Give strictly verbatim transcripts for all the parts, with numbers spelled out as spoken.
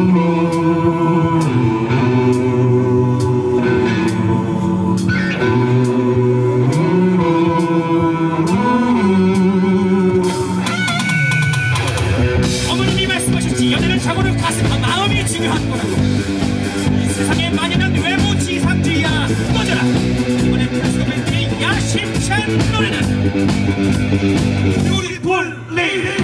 어머님이 말씀하셨지, 연애는 자고로 가슴과 마음이 중요한 거라고. 이 세상에 만연한 외모 지상주의야 꺼져라. 이번에 플러스밴드의 야심찬 노래는 뷰티풀 레이디.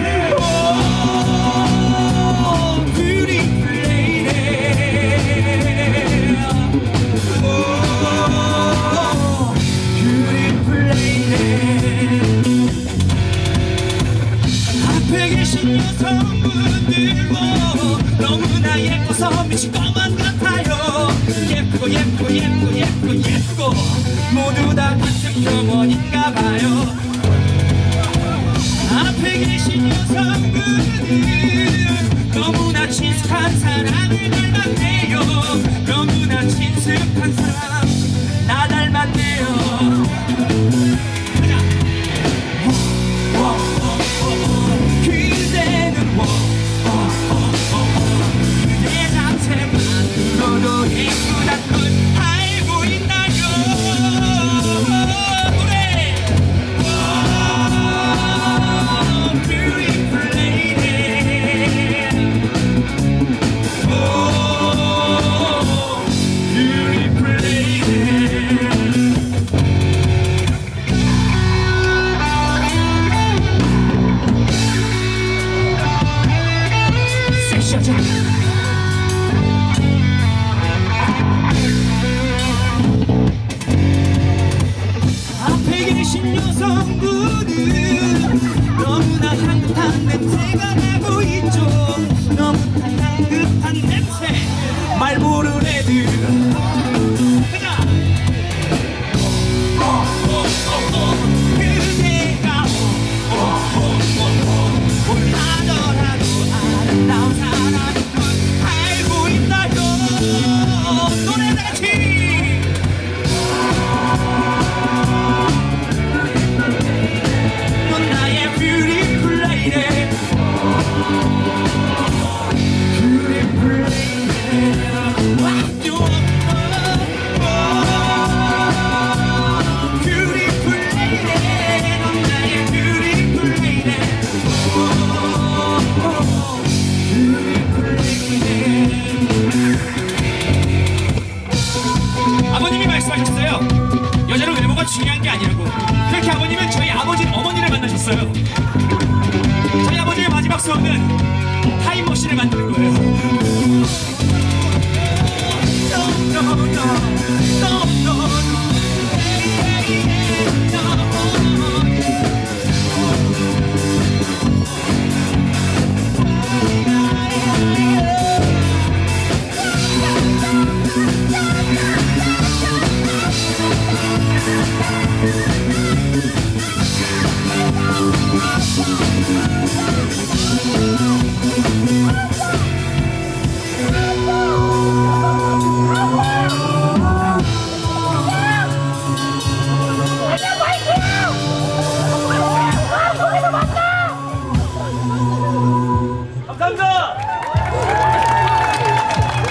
앞에 계신 여성분들 뭐 너무나 예뻐서 미칠 것만 같아요. 예쁘고 예쁘고 예쁘고 예쁘고 예쁘고 모두 다 같은 병원인가봐요. 앞에 계신 여성분들 너무나 친숙한 사람을 닮았네요. 너무나 친숙한 사람 나 닮았네요. 앞에 계신 여성분은 너무나 향긋한 냄새가 나고 있죠. 너무나 향긋한 냄새 말 모르는 애들. 가자. 그대가 뭘 하더라도 아름다운 사람인 걸 알고 있나요? 노래 다같이. 아버님이 말씀하셨어요. 여자는 외모가 중요한 게 아니라고. 그렇게 아버님은 저희 아버지 어머니를 만나셨어요. 저희 아버지의 마지막 수업은 타임머신을 만드는 거예요. no, no, no, no, no, no.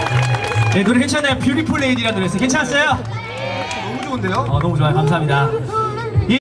네, 노래 괜찮아요. 뷰티풀 레이디라는 노래였어요. 괜찮았어요? 너무 좋은데요? 어, 너무 좋아요. 감사합니다.